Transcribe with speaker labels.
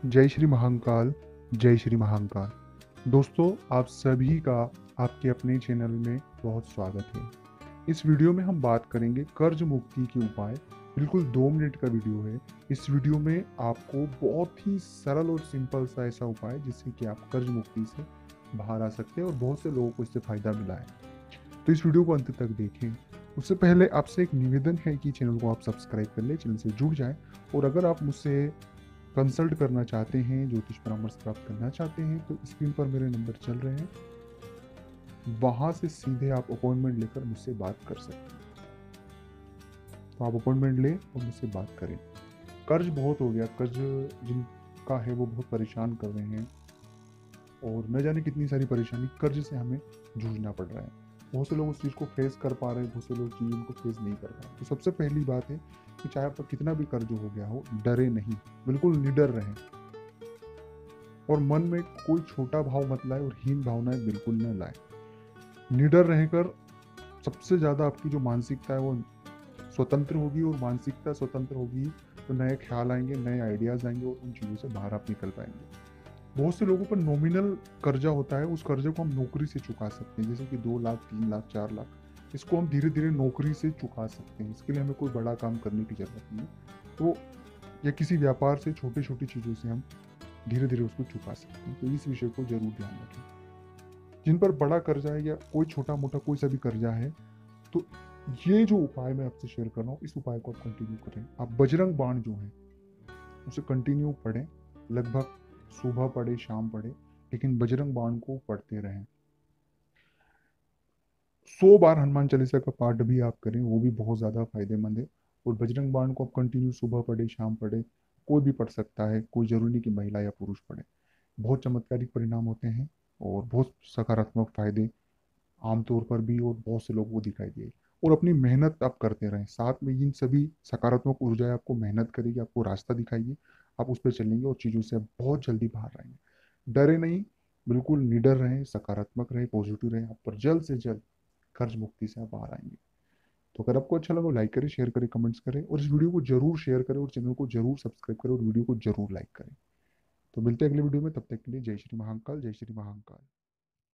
Speaker 1: जय श्री महाकाल। जय श्री महाकाल। दोस्तों, आप सभी का आपके अपने चैनल में बहुत स्वागत है। इस वीडियो में हम बात करेंगे कर्ज मुक्ति के उपाय। बिल्कुल 2 मिनट का वीडियो है। इस वीडियो में आपको बहुत ही सरल और सिंपल सा ऐसा उपाय जिससे कि आप कर्ज मुक्ति से बाहर आ सकते हैं और बहुत से लोगों को इससे फायदा मिला है। तो इस वीडियो को अंत तक देखें। उससे पहले आपसे एक निवेदन है कि चैनल को आप सब्सक्राइब कर लें, चैनल से जुड़ जाएं। और अगर आप मुझसे कंसल्ट करना चाहते हैं, ज्योतिष परामर्श प्राप्त करना चाहते हैं, तो स्क्रीन पर मेरे नंबर चल रहे हैं, वहां से सीधे आप अपॉइंटमेंट लेकर मुझसे बात कर सकते हैं। तो आप अपॉइंटमेंट लें और मुझसे बात करें। कर्ज बहुत हो गया, कर्ज जिनका है वो बहुत परेशान कर रहे हैं और न जाने कितनी सारी परेशानी कर्ज से हमें जूझना पड़ रहा है। बहुत से लोग उस चीज़ को फेस कर पा रहे हैं, बहुत से लोग चीज़ उनको फेस नहीं कर पा रहे। तो सबसे पहली बात है कि चाहे आपका कितना भी कर्ज हो गया हो, डरे नहीं, बिल्कुल निडर रहें और मन में कोई छोटा भाव मत लाए और हीन भावनाएं बिल्कुल न लाए। निडर रहकर सबसे ज़्यादा आपकी जो मानसिकता है वो स्वतंत्र होगी, और मानसिकता स्वतंत्र होगी तो नए ख्याल आएंगे, नए आइडियाज़ आएंगे और उन चीज़ों से बाहर आप निकल पाएंगे। बहुत से लोगों पर नॉमिनल कर्जा होता है, उस कर्जे को हम नौकरी से चुका सकते हैं, जैसे कि 2 लाख, 3 लाख, 4 लाख। इसको हम धीरे धीरे नौकरी से चुका सकते हैं। इसके लिए हमें कोई बड़ा काम करने की जरूरत नहीं है। तो या किसी व्यापार से छोटी छोटी चीज़ों से हम धीरे धीरे उसको चुका सकते हैं। तो इस विषय को जरूर ध्यान रखें। जिन पर बड़ा कर्जा है या कोई छोटा मोटा कोई सा भी कर्जा है, तो ये जो उपाय मैं आपसे शेयर कर रहा हूँ, इस उपाय को आप कंटिन्यू करें। आप बजरंग बाण जो है उसे कंटिन्यू पढ़ें, लगभग सुबह पढ़े, शाम पढ़े, लेकिन बजरंग बाण को पढ़ते रहें। 100 बार हनुमान चालीसा का पाठ भी आप करें, वो भी बहुत ज़्यादा फायदेमंद है। और बजरंग बाण को आप कंटिन्यू सुबह पढ़े, शाम पढ़े, कोई भी पढ़ सकता है, कोई जरूरी नहीं कि महिला या पुरुष पढ़े। बहुत चमत्कारिक परिणाम होते हैं और बहुत सकारात्मक फायदे आमतौर पर भी और बहुत से लोगों को दिखाई दिए। और अपनी मेहनत आप करते रहें, साथ में इन सभी सकारात्मक ऊर्जाएं आपको मेहनत करेगी, आपको रास्ता दिखाएगी। आप उस पर चलेंगे और चीज़ों से आप बहुत जल्दी बाहर आएंगे। डरे नहीं, बिल्कुल निडर रहें, सकारात्मक रहें, पॉजिटिव रहें। आप पर जल्द से जल्द कर्ज मुक्ति से आप बाहर आएंगे। तो अगर आपको अच्छा लगा, लाइक करें, शेयर करें, कमेंट्स करें और इस वीडियो को जरूर शेयर करें और चैनल को जरूर सब्सक्राइब करें और वीडियो को जरूर लाइक करें। तो मिलते हैं अगले वीडियो में, तब तक के लिए जय श्री महाकाल। जय श्री महाकाल।